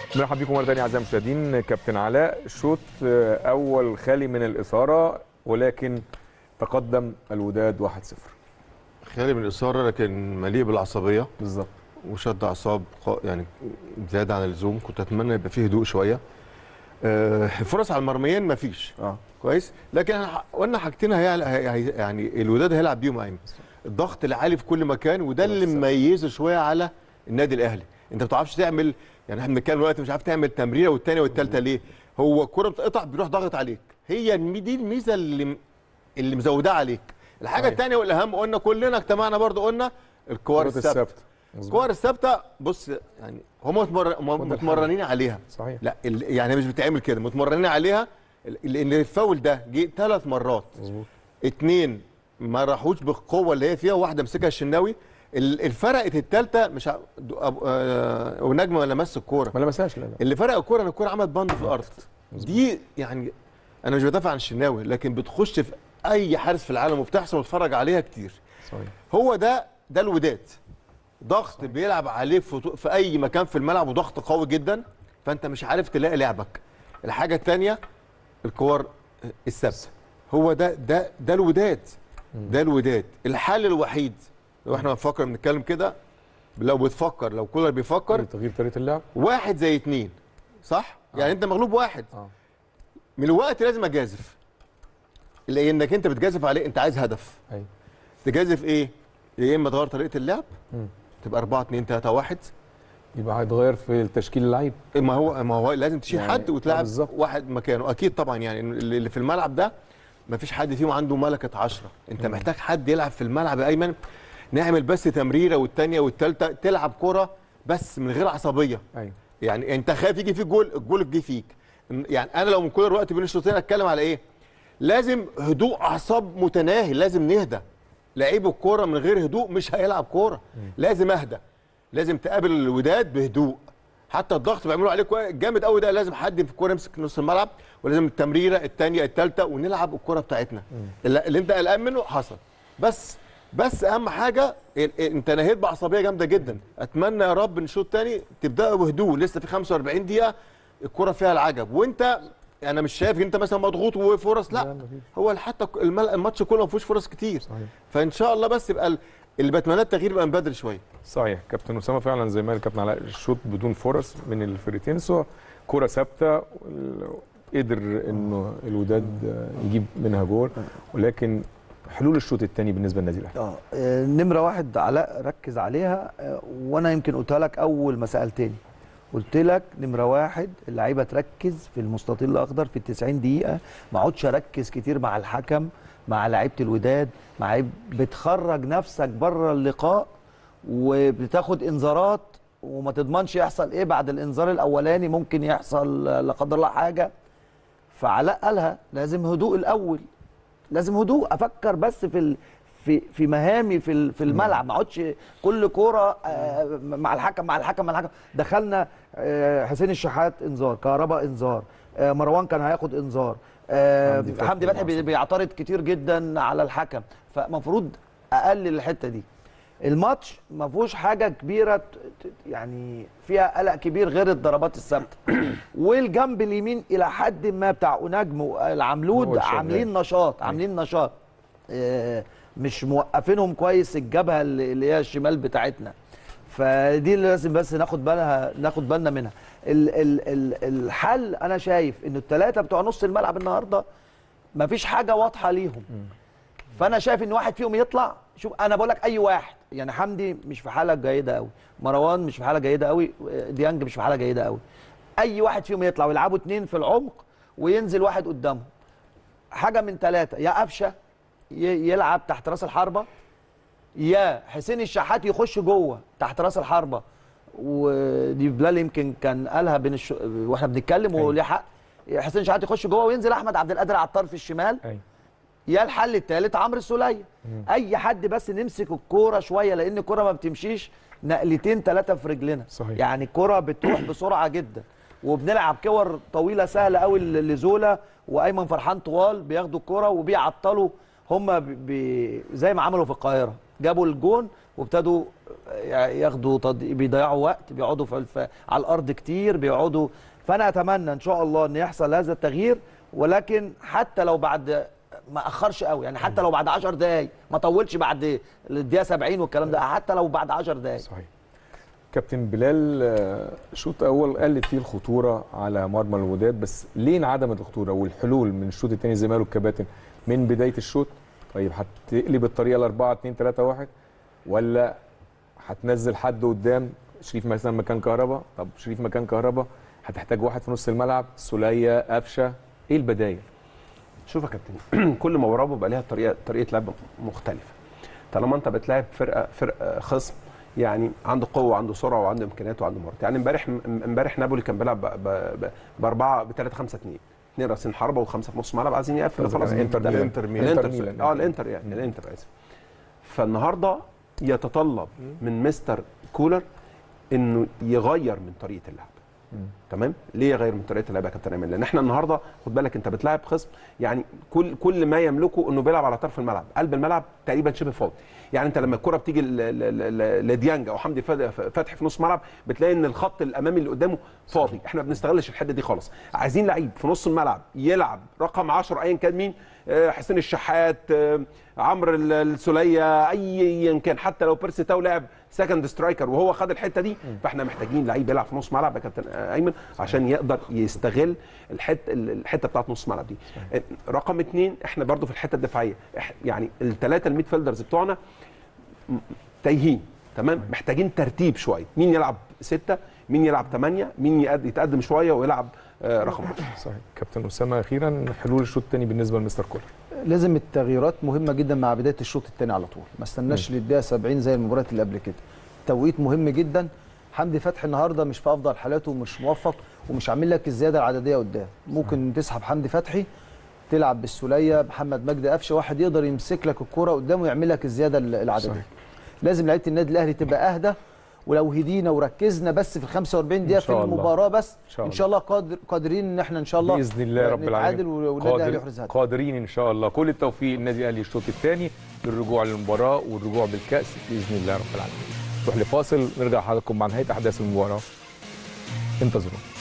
مرحبا بكم مره ثانيه اعزائي المشاهدين. كابتن علاء، شوط اول خالي من الاثاره ولكن تقدم الوداد 1-0. خالي من الاثاره لكن مليء بالعصبيه بالظبط، وشد اعصاب يعني زياده عن اللزوم. كنت اتمنى يبقى فيه هدوء شويه. فرص على المرميين مفيش. كويس، لكن احنا قلنا حاجتين يعني الوداد هيلعب بيهم ايمن. الضغط العالي في كل مكان، وده اللي مميزه شويه على النادي الاهلي. انت ما بتعرفش تعمل، يعني احنا بنتكلم دلوقتي مش عارف تعمل تمريره والثانيه والثالثه ليه؟ هو الكوره بتقطع بيروح ضاغط عليك. هي دي الميزه اللي مزوداه عليك. الحاجه الثانيه والاهم، قلنا كلنا اجتمعنا برضو قلنا الكور الثابته. الكور الثابته بص، يعني هم متمرنين عليها. صحيح. لا يعني مش بتعمل كده، متمرنين عليها. لان الفاول ده جه 3 مرات. مظبوط. 2 ما راحوش بالقوه اللي هي فيها، وواحده مسكها الشناوي. الفرقت الثالثه مش ونجم ما لمس الكوره، ما لمسهاش. لا اللي فرق الكوره ان الكوره عملت بند في الارض. دي يعني انا مش بدافع عن الشناوي، لكن بتخش في اي حارس في العالم وبتحصل وتتفرج عليها كتير. صحيح. هو ده الوداد. ضغط صحيح. بيلعب عليه في اي مكان في الملعب، وضغط قوي جدا، فانت مش عارف تلاقي لعبك. الحاجه الثانيه الكور الثابته. هو ده الوداد. ده الوداد. الحل الوحيد لو احنا بنفكر بنتكلم كده، لو بتفكر، لو كولر بيفكر تغيير طريقه اللعب 1 زي 2، صح؟ يعني انت مغلوب 1 من الوقت لازم اجازف، لانك انت بتجازف عليه. انت عايز هدف. ايوه. تجازف ايه؟ يا اما تغير طريقه اللعب تبقى 4-2-3-1، يبقى هيتغير في التشكيل اللعيب. ما هو لازم تشيل يعني حد وتلعب واحد مكانه. اكيد طبعا، يعني اللي في الملعب ده ما فيش حد فيهم عنده ملكه 10. انت محتاج حد يلعب في الملعب يا ايمن. نعمل بس تمريره والثانيه والثالثه، تلعب كره بس من غير عصبيه. ايوه. يعني انت خايف يجي فيك جول، الجول جه فيك. يعني انا لو من كل الوقت بين الشوطين اتكلم على ايه؟ لازم هدوء اعصاب متناهي، لازم نهدى. لعيب الكوره من غير هدوء مش هيلعب كوره. لازم اهدى، لازم تقابل الوداد بهدوء. حتى الضغط بيعملوا عليك جامد قوي ده، لازم حد في الكوره يمسك نص الملعب، ولازم التمريره الثانيه الثالثه، ونلعب الكوره بتاعتنا. اللي انت قلقان منه حصل. بس اهم حاجه انت نهيت بعصبيه جامده جدا. اتمنى يا رب ان الشوط الثاني تبداوا بهدوء. لسه في 45 دقيقه الكوره فيها العجب، وانت انا مش شايف انت مثلا مضغوط وفرص. لا هو حتى الماتش كله ما فيهوش فرص كتير. صحيح. فان شاء الله بس يبقى اللي بتمناه التغيير يبقى من بدري شويه. صحيح. كابتن اسامه فعلا زي ما قال الكابتن علاء، الشوط بدون فرص من الفرقتين، سواء كره ثابته قدر انه الوداد يجيب منها جول، ولكن حلول الشوط الثاني بالنسبه للنادي الاهلي نمره 1 علاء ركز عليها، وانا يمكن قلتها لك اول ما سالتني. قلت لك نمره 1 اللعيبه تركز في المستطيل الاخضر في ال90 دقيقه، ما اقعدش اركز كتير مع الحكم، مع لعيبه الوداد، بتخرج نفسك بره اللقاء وبتاخد انذارات وما تضمنش يحصل ايه بعد الانذار الاولاني. ممكن يحصل لا قدر الله حاجه. فعلاء قالها لازم هدوء الاول، لازم هدوء. افكر بس في مهامي في الملعب، ما اقعدش كل كوره مع الحكم. دخلنا حسين الشحات انذار، كهربا انذار، مروان كان هياخد انذار، حمدي فتحي بيعترض كتير جدا على الحكم. فمفروض اقلل الحته دي. الماتش ما فيهوش حاجه كبيره يعني فيها قلق كبير غير الضربات الثابته. والجنب اليمين الى حد ما بتاع نجم والعملود عاملين نشاط مش موقفينهم كويس الجبهه اللي هي الشمال بتاعتنا. فدي اللي لازم بس ناخد بالنا منها. الحل انا شايف انه الثلاثه بتوع نص الملعب النهارده مفيش حاجه واضحه ليهم. فانا شايف ان واحد فيهم يطلع. شوف انا بقول لك اي واحد، يعني حمدي مش في حاله جيده قوي، مروان مش في حاله جيده قوي، ديانج مش في حاله جيده قوي. اي واحد فيهم يطلع ويلعبوا 2 في العمق وينزل واحد قدامهم. حاجه من 3، يا قفشه يلعب تحت راس الحربه، يا حسين الشحات يخش جوه تحت راس الحربه. ودي بلال يمكن كان قالها واحنا بنتكلم وليه حق. حسين الشحات يخش جوه وينزل احمد عبد القادر على الطرف الشمال. يا الحل الثالث عمرو السوليه. اي حد بس نمسك الكوره شويه، لان الكوره ما بتمشيش نقلتين 3 في رجلنا. صحيح. يعني الكوره بتروح بسرعه جدا، وبنلعب كور طويله سهله قوي لزولا وايمن فرحان طوال بياخدوا الكوره وبيعطلوا. هم زي ما عملوا في القاهره، جابوا الجون وابتدوا ياخدوا بيضيعوا وقت، بيقعدوا على الارض كتير بيقعدوا. فانا اتمنى ان شاء الله ان يحصل هذا التغيير، ولكن حتى لو بعد ما اخرش قوي، يعني حتى لو بعد 10 دقائق، ما طولش بعد الدقيقه 70 والكلام ده، حتى لو بعد 10 دقائق. صحيح. كابتن بلال، شوط اول قلت فيه الخطوره على مرمى الوداد، بس ليه انعدمت الخطوره والحلول من الشوط الثاني زي ما قالوا الكباتن من بدايه الشوط؟ طيب هتقلب الطريقه ل 4 2 3 1 ولا هتنزل حد قدام؟ شريف مثلا مكان كهربا، طب شريف مكان كهربا هتحتاج واحد في نص الملعب، سوليه، قفشه، ايه البدايل؟ شوف يا كابتن، كل مباراه بيبقى ليها طريقه لعب مختلفه. طالما انت بتلاعب فرقه خصم يعني عنده قوه وعنده سرعه وعنده امكانيات وعنده مهارات. يعني امبارح نابولي كان بيلعب ب 3 5 2 2 راسين حربه وخمسه في نص الملعب عايزين يقفلوا خلاص. الانتر اسف. فالنهارده يتطلب من مستر كولر انه يغير من طريقه اللعب. تمام؟ ليه يغير من طريقه اللعب يا كابتن ايمن؟ لان احنا النهارده خد بالك انت بتلاعب خصم يعني كل ما يملكه انه بيلعب على طرف الملعب، قلب الملعب تقريبا شبه فاضي. يعني انت لما الكره بتيجي لديانج او حمدي فتحي في نص الملعب بتلاقي ان الخط الامامي اللي قدامه فاضي. احنا ما بنستغلش الحته دي خالص. عايزين لعيب في نص الملعب يلعب رقم 10 ايا كان مين، حسين الشحات، عمرو السوليه، ايا كان، حتى لو بيرسي تاو لعب سكند سترايكر وهو خد الحته دي، فاحنا محتاجين لعيب يلعب في نص ملعب يا كابتن ايمن عشان يقدر يستغل الحته بتاعت نص الملعب دي. رقم 2 احنا برضو في الحته الدفاعيه، يعني الثلاثه الميد فيلدرز بتوعنا تايهين. تمام؟ محتاجين ترتيب شويه، مين يلعب 6، مين يلعب 8، مين يتقدم شويه ويلعب رقم 10. صحيح. كابتن اسامه، اخيرا حلول الشوط الثاني بالنسبه لمستر كولر. لازم التغييرات مهمه جدا مع بدايه الشوط الثاني على طول، ما استناش للدقيقه 70 زي المباريات اللي قبل كده. توقيت مهم جدا. حمدي فتحي النهارده مش في افضل حالاته ومش موفق ومش عامل لك الزياده العدديه قدام. ممكن تسحب حمدي فتحي تلعب بالسوليه، محمد مجدي، قفشه، واحد يقدر يمسك لك الكوره قدامه ويعمل لك الزياده العدديه. صحيح. لازم لعيبه النادي الاهلي تبقى اهدى، ولو هدينا وركزنا بس في ال 45 دقيقه في المباراه بس ان شاء الله قادرين ان احنا ان شاء الله باذن الله رب العالمين والنادي الاهلي يحرز هدف. قادرين ان شاء الله. كل التوفيق للنادي الاهلي الشوط الثاني للرجوع للمباراه والرجوع بالكاس باذن الله رب العالمين. نروح لفاصل نرجع لحضراتكم مع نهايه احداث المباراه. انتظرونا.